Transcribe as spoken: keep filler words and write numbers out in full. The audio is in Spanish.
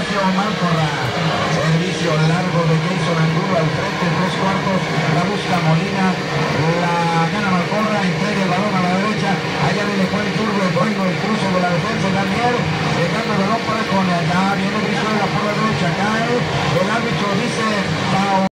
Ignacio Malcorra. Servicio largo de Jason Angulo al frente, tres cuartos. La busca Molina. La gana Malcorra. Entrega el balón a la derecha. Allá viene Juan Turbo. El dueño, el cruce de la defensa también. Dejando el balón para con allá viene Brizuela.